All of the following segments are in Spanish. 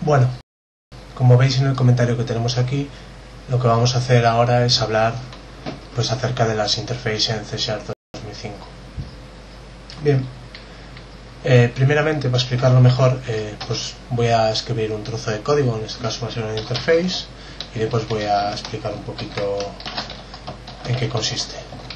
Bueno, como veis en el comentario que tenemos aquí, lo que vamos a hacer ahora es hablar pues acerca de las interfaces en C# 2005. Bien, primeramente, para explicarlo mejor, pues voy a escribir un trozo de código, en este caso va a ser una interface, y después voy a explicar un poquito en qué consiste.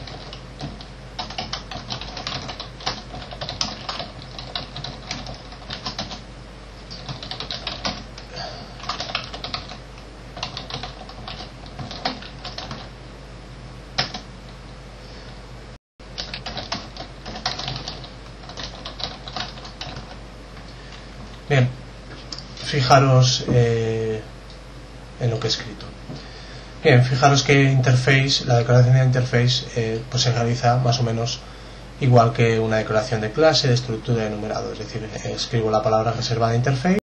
Bien, fijaros en lo que he escrito. Bien, fijaros que interface, la declaración de interface pues se realiza más o menos igual que una declaración de clase, de estructura, de enumerado. Es decir, escribo la palabra reservada interface,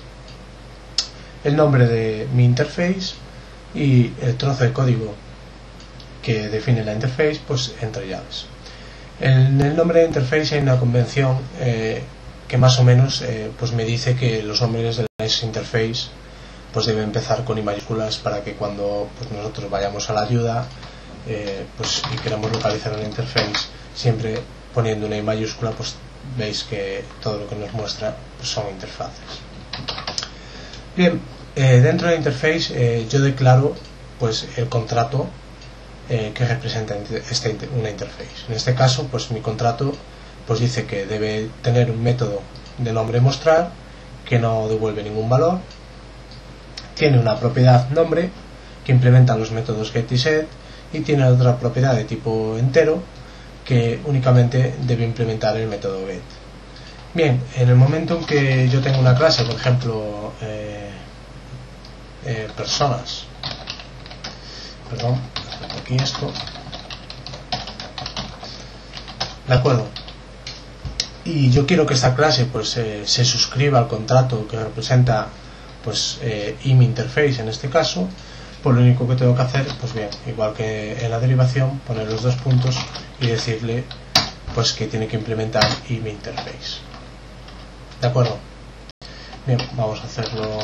el nombre de mi interface y el trozo de código que define la interface, pues entre llaves. En el nombre de interface hay una convención que más o menos pues me dice que los nombres de la interface pues deben empezar con I mayúsculas para que cuando pues nosotros vayamos a la ayuda pues y queramos localizar una interface, siempre poniendo una I mayúscula, pues veis que todo lo que nos muestra pues son interfaces. Bien, dentro de la interface yo declaro pues el contrato que representa una interface. En este caso, pues mi contrato pues dice que debe tener un método de nombre mostrar que no devuelve ningún valor, tiene una propiedad nombre que implementa los métodos get y set, y tiene otra propiedad de tipo entero que únicamente debe implementar el método get. Bien, en el momento en que yo tengo una clase, por ejemplo personas, perdón, aquí esto, de acuerdo, y yo quiero que esta clase pues se suscriba al contrato que representa pues mi interface en este caso, pues lo único que tengo que hacer, pues bien, igual que en la derivación, poner los dos puntos y decirle pues que tiene que implementar mi interface. ¿De acuerdo? Bien, vamos a hacerlo.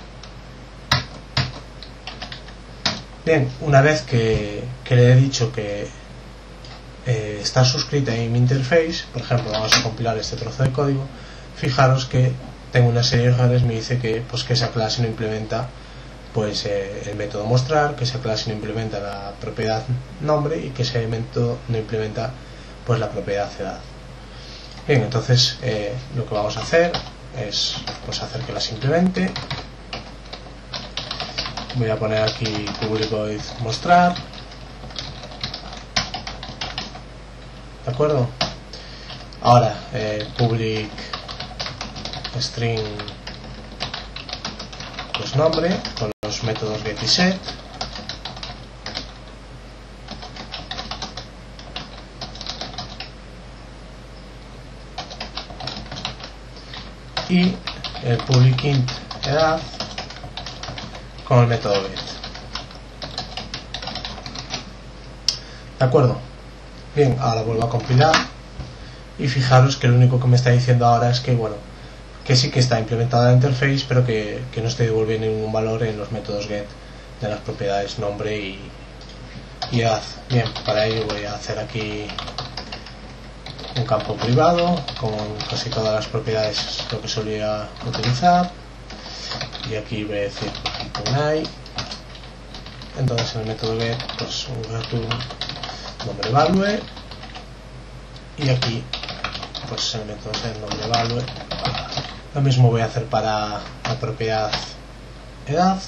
Bien, una vez que le he dicho que está suscrita en mi interface, por ejemplo, vamos a compilar este trozo de código, fijaros que tengo una serie de errores, me dice que pues que esa clase no implementa pues el método mostrar, que esa clase no implementa la propiedad nombre y que ese método no implementa pues la propiedad edad. Bien, entonces lo que vamos a hacer es pues hacer que las implemente. Voy a poner aquí public void mostrar, ¿de acuerdo? Ahora public string pues nombre con los métodos get y set, y el public int edad con el método get. ¿De acuerdo? Bien, ahora vuelvo a compilar y fijaros que lo único que me está diciendo ahora es que bueno, que sí que está implementada la interface, pero que no estoy devolviendo ningún valor en los métodos get de las propiedades nombre y edad. Bien, para ello voy a hacer aquí un campo privado con casi todas las propiedades lo que solía utilizar, y aquí voy a decir i. Entonces en el método get pues un return nombre value, y aquí pues en el método set nombre value. Lo mismo voy a hacer para la propiedad edad.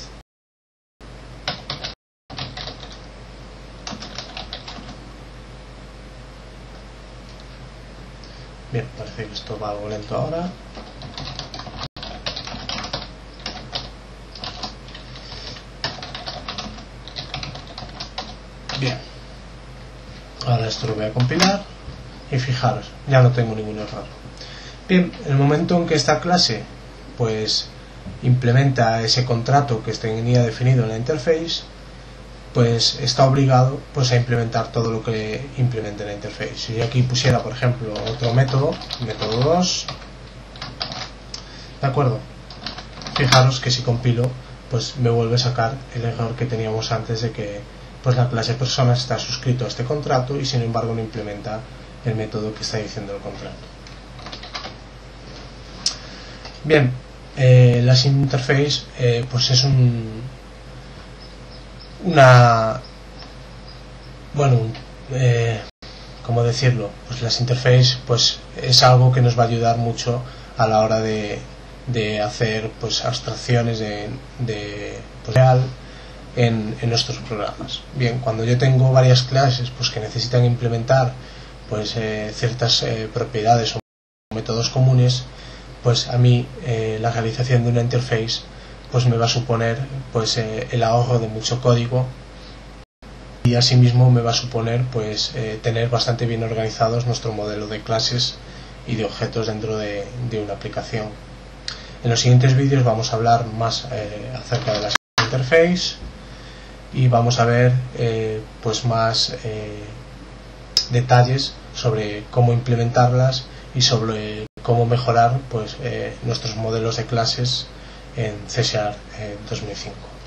Bien, parece que esto va algo lento ahora. Bien, ahora esto lo voy a compilar y fijaros, ya no tengo ningún error. Bien, en el momento en que esta clase pues implementa ese contrato que tenía definido en la interface, pues está obligado pues a implementar todo lo que implemente en la interface. Si yo aquí pusiera por ejemplo otro método, método 2, ¿de acuerdo? fijaros que si compilo, pues me vuelve a sacar el error que teníamos antes de que pues la clase persona está suscrito a este contrato y sin embargo no implementa el método que está diciendo el contrato. Bien, las interface pues es ¿cómo decirlo? Pues las interface pues es algo que nos va a ayudar mucho a la hora de hacer pues abstracciones pues, real en nuestros programas. Bien, cuando yo tengo varias clases pues que necesitan implementar pues ciertas propiedades o métodos comunes, pues a mí la realización de una interface pues me va a suponer pues el ahorro de mucho código y asimismo me va a suponer pues tener bastante bien organizados nuestro modelo de clases y de objetos dentro de una aplicación. En los siguientes vídeos vamos a hablar más acerca de las interface y vamos a ver pues más detalles sobre cómo implementarlas y sobre cómo mejorar pues nuestros modelos de clases en C# 2005.